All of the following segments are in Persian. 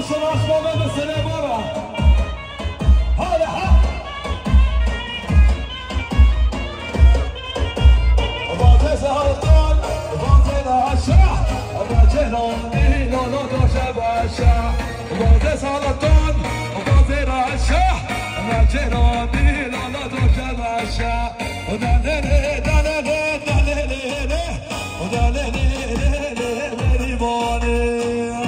صلاح بابا السلام ورا هذا حق باطي سلطان باطي العشاء باطي راني لا لا دوشة باشا باطي سلطان باطي العشاء باطي راني لا لا دوشة باشا ودللي دللي دللي ودللي ريباني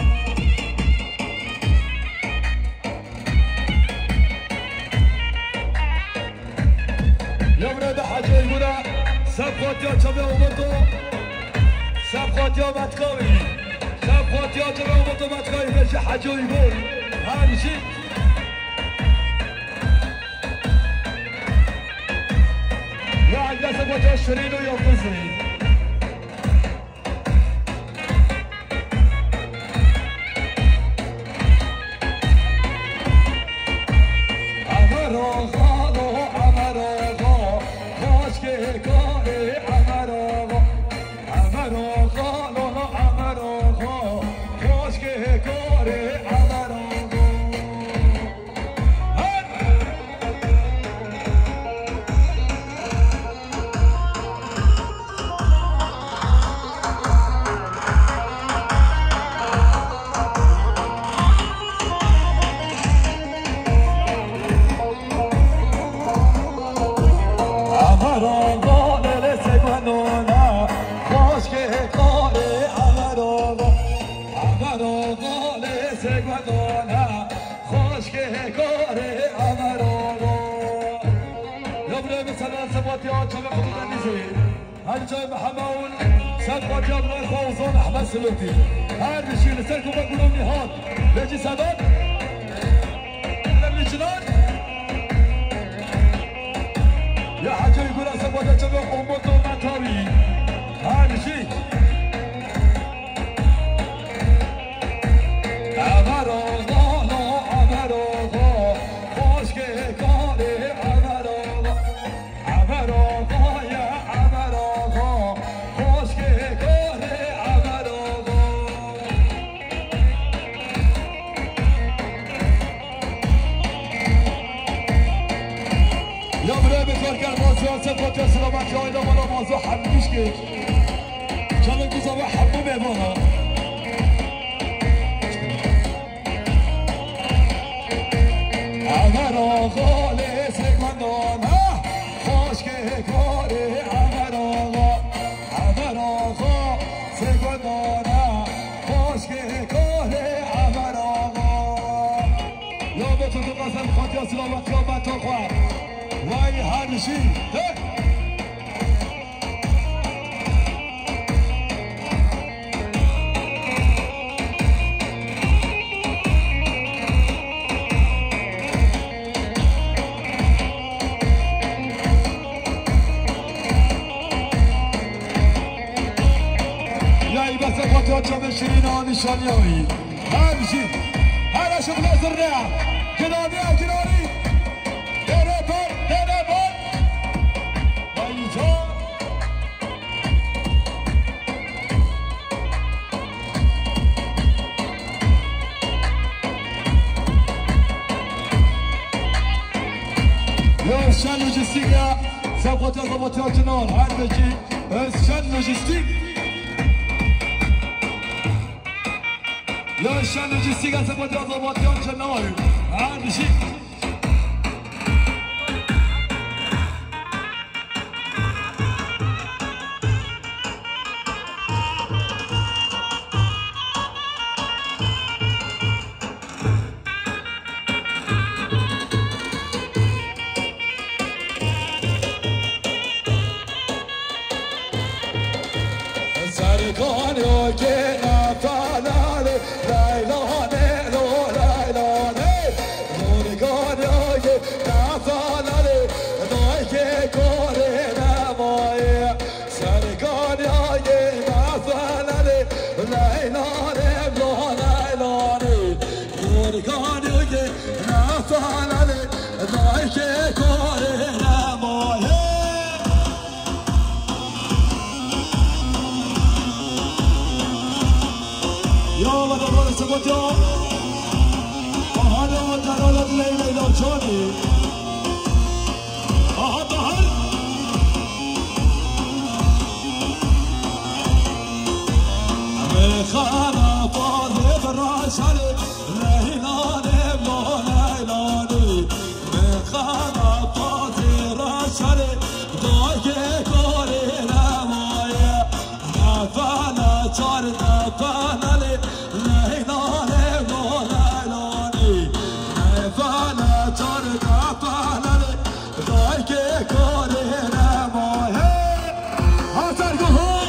سبخاتیا چه اومدو سبخاتیا متکاوی سبخاتیا چه اومدو متکاوی بشه حجوی گل همشی یا عجله سبخاتیا شرین و یا قزی هل جاي محمول سبقت يا ابن الخوصون احمد سلوكي هل بشيل سلكم بقولوا نهاد ليجي سداد لم يجنان يا حاجه يقول سبقت يا شباب امته متاوي هل بشيل امرو غالو امرو غا خوش که کاری امرو غا امرو غا یا سبقت سلامت يا إلهي ولا موضوع حبيش كيف كان الجزء حبوا بيبوها عمرو غالي سيكوندونا خوش كي كوري عمرو غا سيكوندونا خوش كي كوري عمرو غا يا بيتو تقاسم خاطي سلامت يا بيتو خوار واي هذا شيء يا بس خاطر جاب شيرين نشانيوي هذا شيء هذا شغل زرنا كناني كناني شان لوجستيكا سبقت ضبطها جنون هذا الشيء شان لوجستيك يا شان لوجستيكا سبقت ضبطها جنون هذا الشيء يلا دور سبوتو جانی آها دهر خانا فاضي براشالي ليلاني بلونيلاني خانا فاضي راشالي دوكي كوري لمايا نفانا چار نفانا لي ليلاني بلونيلاني نفانا چار نفانا لي دوكي كوري لمايا هاتر گوهون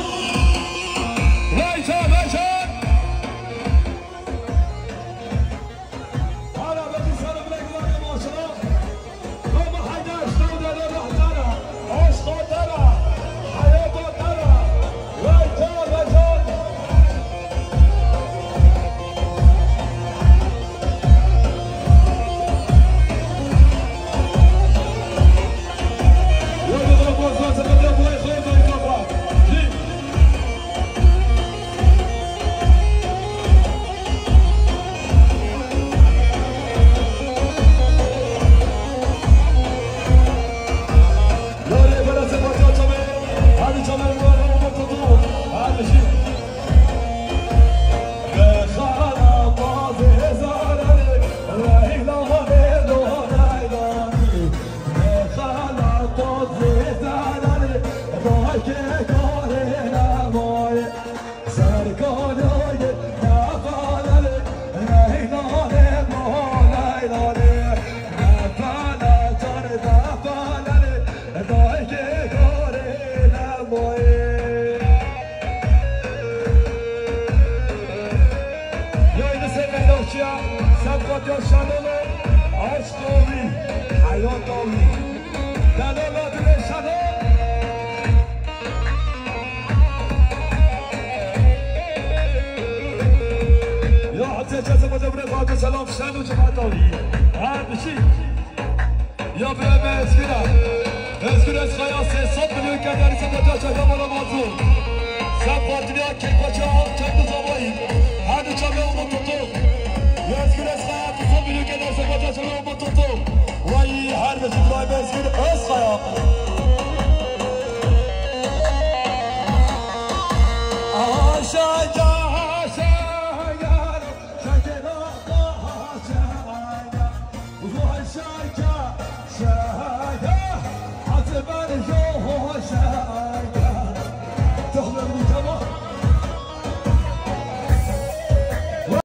سلام شنو جماعتاوی هر بشی یا به اسکوره از خیاسه 100 میلیون کدری سبا جا چکا بالا مازون سب پارتنیا کک بچه ها